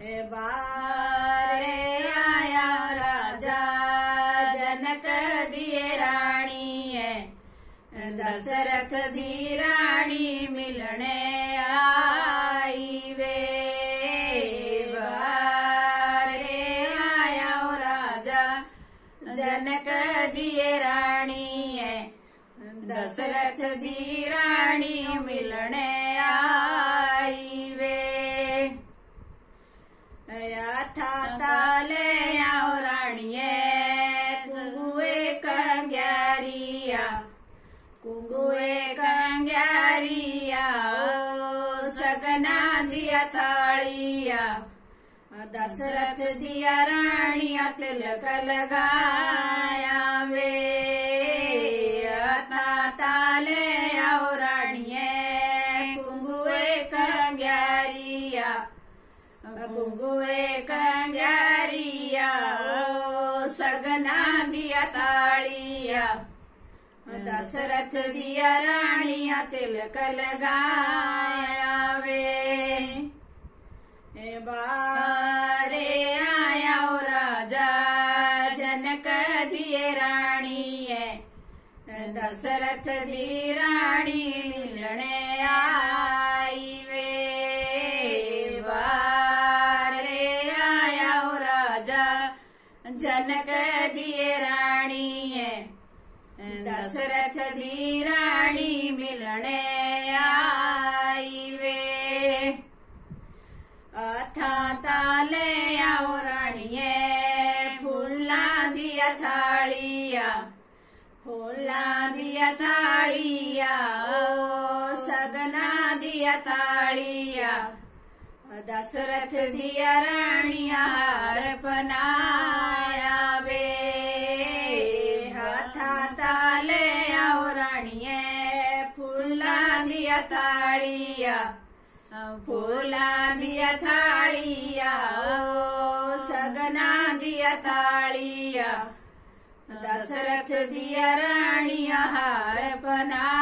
बारे आया राजा जनक दिए रानी है, दशरथ दी रानी मिलने आई वे। बारे आया राजा जनक दिए रानी है, दशरथ दी रानी मिलने आई वे। था ताले आओ रानिये कुंगुए कंग्यारिया, कुंगुए कंग्यारिया ओ सगना दिया थालिया, दशरथ दिया रानिया तिलक लगाया वे। था ताले आओ रानिये कुंगुए कंग्यारिया, कुंगुए कंग्यारिया ओ सगना दिया तालिया, दशरथ दिया रानिया तिलक लगाया वे। बारे आया राजा जनक दिए रानी है, दशरथ दी रानी मिलने आई वे। जनक दिए रानी है, दशरथ दी रानी मिलने आई वे। था ताले आओ रानिये फूला दिया थालिया, फूला दिया थालिया ओ सगना दिया थालिया, दशरथ दिया रानिया हार बनाया वे। था ताले आओ रानिये फूला दिया थालिया, फूला दिया थालिया ओ सगना दिया थालिया, दशरथ दिया रानिया हार बना